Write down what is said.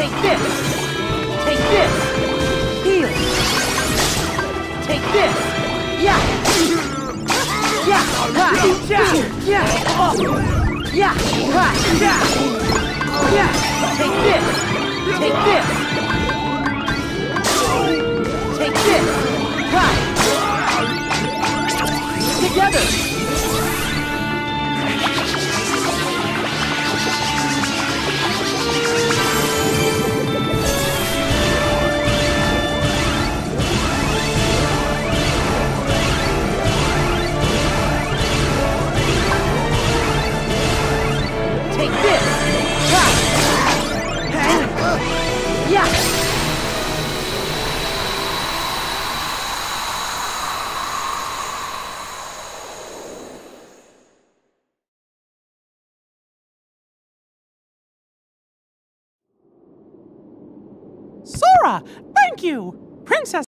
Take this! Take this! Heal! Take this! Yeah! Yeah! Ha! Yeah! Yeah! Oh! Yeah! Ha! Yeah! Yeah! Take this! Take this! Take this! Ha! Together! Take this! Ha! Yeah! Sora, thank you! Princess